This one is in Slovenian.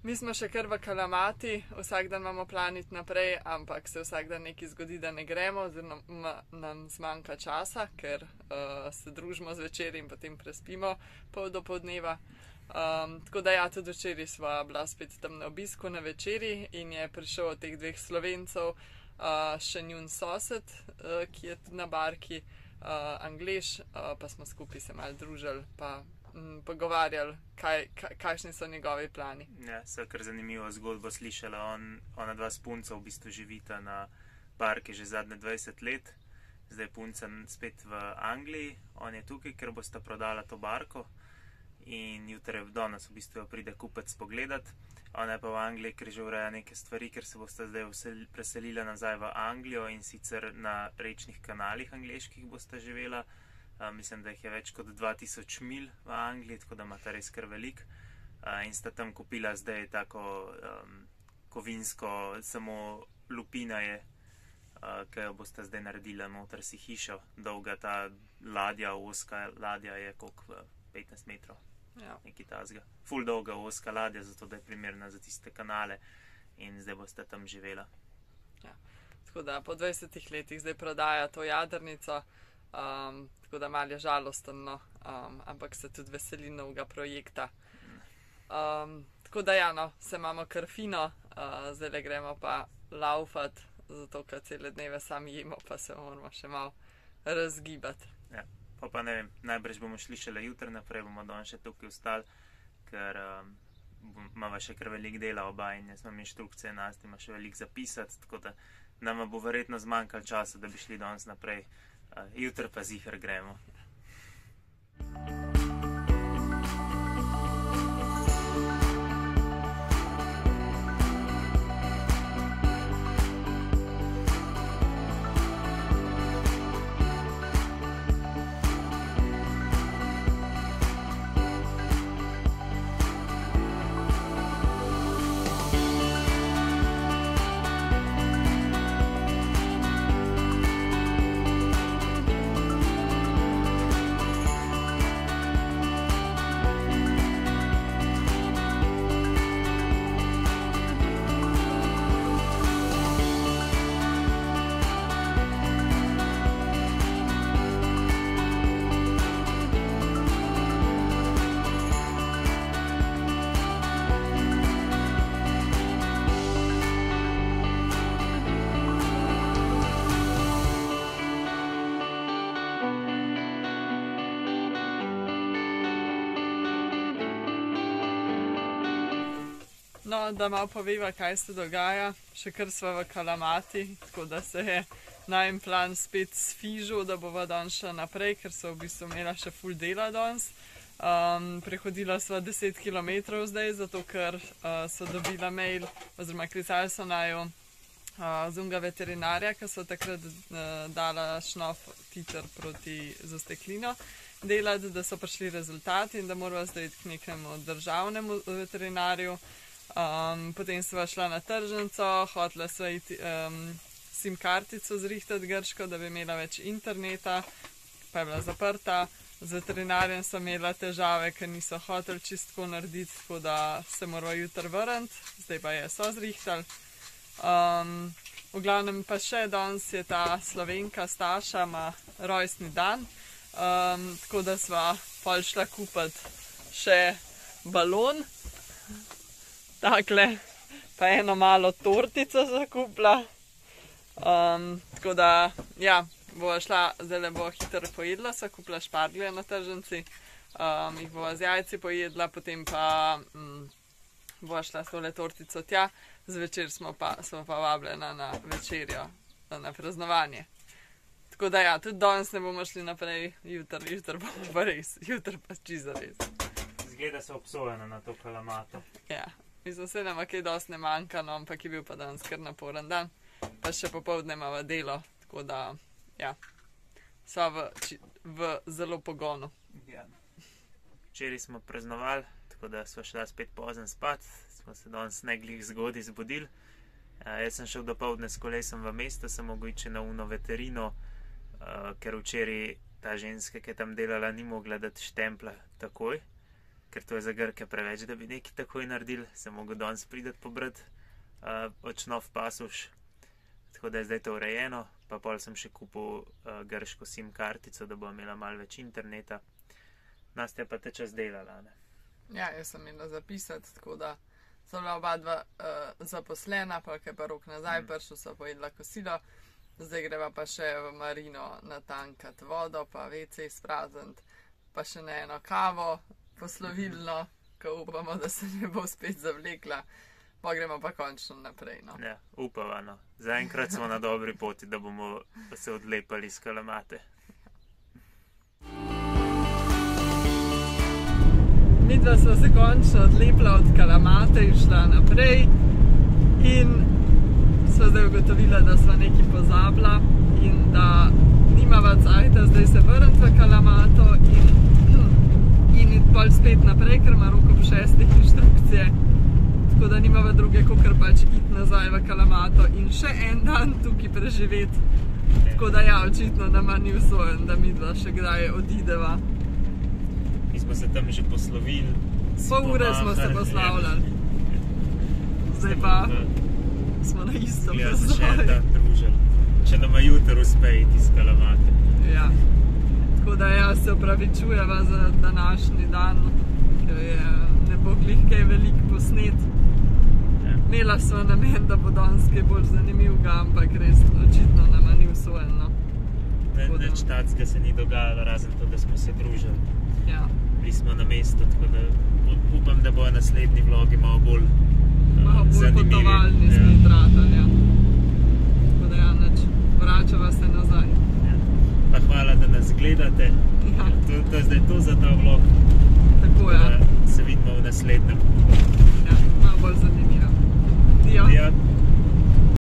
Mi smo še kar v Kalamati, vsak dan imamo planiti naprej, ampak se vsak dan nekaj zgodi, da ne gremo, oziroma nam zmanjka časa, ker se družimo zvečer in potem prespimo pol do poldneva. Tako da ja, tudi včeraj sva bila spet tam na obisku na večeri in je prišel od teh dveh Slovencev še njun sosed, ki je tudi na barki, Anglež, pa smo skupaj se malo družili, pa pogovarjali, kakšni so njegovi plani. Ja, se kar zanimivo zgodbo slišala. Ona dva s punco v bistvu živita na barki že zadnje 20 let. Zdaj punca spet v Angliji, on je tukaj, ker bosta prodala to barko in jutri danes v bistvu pride kupec pogledat. Ona je pa v Angliji, ker že ureja neke stvari, ker se bosta zdaj preselila nazaj v Anglijo in sicer na rečnih kanalih angleških bosta živela. Mislim, da jih je več kot 2000 mil v Angliji, tako da imata res kar velik. In sta tam kupila zdaj tako kovinsko, samo lupina je, ki jo bosta zdaj naredila, noter si hišo. Dolga ta ladja, ozka ladja je koliko 15 metrov. Ja. Nekaj tazga. Ful dolga ozka ladja, zato da je primerna za tiste kanale in zdaj boste tam živela. Ja. Tako da po 20 letih zdaj prodaja to jadrnico, tako da malo je žalosten, ampak se tudi veseli novega projekta. Tako da ja, no, se imamo kar fino, zdaj gremo pa laufat, zato ker cele dneve sam jemo, pa se moramo še malo razgibati. Ja. Pa ne vem, najbrž bomo šli šele jutri naprej, bomo danes še tukaj ostali, ker imamo še kar veliko dela oba in jaz imam inštrukcije nas, ima še veliko zapisati, tako da nama bo verjetno zmanjkalo časa, da bi šli danes naprej. Jutri pa ziher gremo. No, da malo poveva, kaj se dogaja. Še kar sva v Kalamati, tako da se je najin plan spet sfižil, da bova danes šla naprej, ker so v bistvu imela še ful dela danes. Prehodila sva 10 km zdaj, zato ker so dobila mail, oziroma klicali so naju z unga veterinarja, ki so takrat dala šnof titer proti za steklino delati, da so prišli rezultati in da morava zdaj k nekemu državnemu veterinarju. Potem sva šla na tržnico, hotela sva iti SIM kartico zrihtati grško, da bi imela več interneta, pa je bila zaprta. Z veterinarjem sem imela težave, ker niso hoteli čistko narediti, tako da se morava jutri vrniti, zdaj pa je so zrihtali. V glavnem pa še danes je ta Slovenka Staša, ima rojstni dan, tako da sva pol šla kupiti še balon, takle, pa eno malo tortico zakupila, tako da, ja, bova šla, zdaj bo hitro pojedla, sva kupila šparglje na tržnici, jih bova z jajci pojedla, potem pa bova šla s tole tortico tja, zvečer smo pa vabljena na večerjo, na praznovanje. Tako da ja, tudi danes ne bomo šli naprej, jutri bomo pa res, jutri pa čisto res. Zgleda se obsojena na to Kalamato. Ja. Mislim, se nama kaj dosti ne manjka, no, ampak je bil pa danes kar naporen dan, pa še popoldne imava delo, tako da, ja, sva v zelo pogonu. Ja. Včeraj smo praznovali, tako da sva šla spet pozno spat, smo se danes ne glih zgodaj zbudili. Jaz sem šel dopoldne s kolesom v mesto, sem mogel iti na uno veterino, ker včeraj ta ženska, ki je tam delala, ni mogla dati štempla takoj. ker to je za Grke preveč, da bi nekaj takoj naredili, se mogo danes prideti pobrat od Šnof Pasuš, tako da je zdaj to urejeno, pa pol sem še kupil grško SIM kartico, da bo imela malo več interneta. Nastja pa te čas delala, ne? Ja, jaz sem imela zapisati, tako da so bila oba dva zaposlena, pa kaj pa rok nazaj prišel, so pojedla kosilo, zdaj greva pa še v marino natankat vodo, pa WC sprazniti, pa še na eno kavo poslovilno, ko upamo, da se ne bo spet zavlekla, pa gremo pa končno naprej, no. Ja, upava, no. Zaenkrat smo na dobri poti, da bomo se odlepali iz Kalamate. Midva sva se končno odlepila od Kalamate in šla naprej in sva zdaj ugotovila, da sva nekaj pozabila in da nimava cajta zdaj se vrniti v Kalamato in iti pol spet naprej, ker ima Rok ob 6 inštrukcije, tako da nimava druge, kakor pač iti nazaj v Kalamato in še en dan tukaj preživeti, tako da ja, očitno nama ni usojen, da midva še kdaj odideva. Mi smo se tam že poslovili. Pol ure smo se poslavljali. Zdaj pa smo na istom razvoju. Se še en dan družili. Če nama jutr uspe iti iz Kalamate. Ja. Tako da ja, se opravičujeva za današnji dan, ker ne bo glih kaj veliko posnet. Ja. Imela sva namen, da bo danes kaj bolj zanimivega, ampak res očitno nama ni usvojeno. Nič tacga se ni dogajalo, razen to, da smo se družili. Ja. Bili smo na mestu, tako da upam, da bojo naslednji vlogi malo bolj zanimivi. Potovalni spet ratali, ja. Tako da ja, nič, vračava se nazaj. Ja. Pa hvala, da nas gledate. Ja. To je zdaj to za ta vlog. Tako je. Se vidimo v naslednjem. Ja, malo bolj zanimivo. Ja.